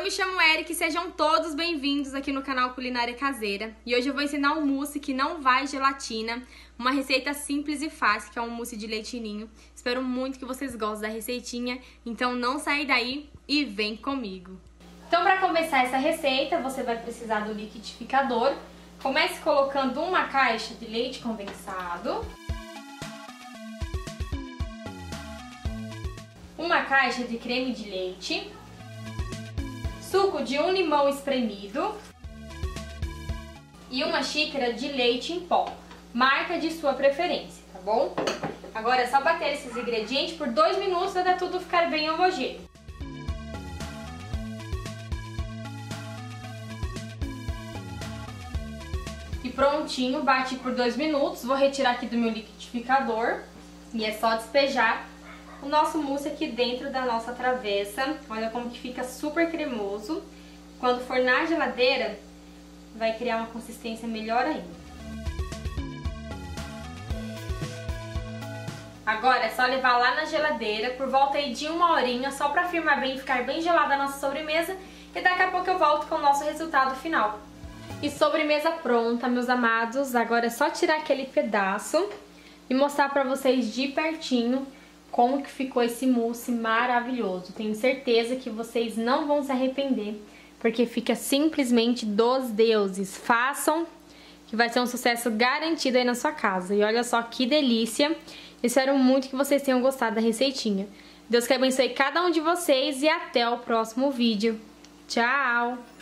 me chamo Eric e sejam todos bem-vindos aqui no canal Culinária Caseira. E hoje eu vou ensinar um mousse que não vai gelatina, uma receita simples e fácil, que é um mousse de leite ninho. Espero muito que vocês gostem da receitinha, então não sai daí e vem comigo. Então, para começar essa receita, você vai precisar do liquidificador. Comece colocando uma caixa de leite condensado, uma caixa de creme de leite, suco de um limão espremido e uma xícara de leite em pó, marca de sua preferência, tá bom? Agora é só bater esses ingredientes por 2 minutos até tudo ficar bem homogêneo. E prontinho, bate por 2 minutos, vou retirar aqui do meu liquidificador e é só despejar o nosso mousse aqui dentro da nossa travessa. Olha como que fica super cremoso. Quando for na geladeira, vai criar uma consistência melhor ainda. Agora é só levar lá na geladeira por volta aí de 1 horinha, só pra firmar bem e ficar bem gelada a nossa sobremesa. E daqui a pouco eu volto com o nosso resultado final. E sobremesa pronta, meus amados. Agora é só tirar aquele pedaço e mostrar pra vocês de pertinho como que ficou esse mousse maravilhoso. Tenho certeza que vocês não vão se arrepender, porque fica simplesmente dos deuses. Façam, que vai ser um sucesso garantido aí na sua casa. E olha só que delícia. Espero muito que vocês tenham gostado da receitinha. Deus que abençoe cada um de vocês e até o próximo vídeo. Tchau!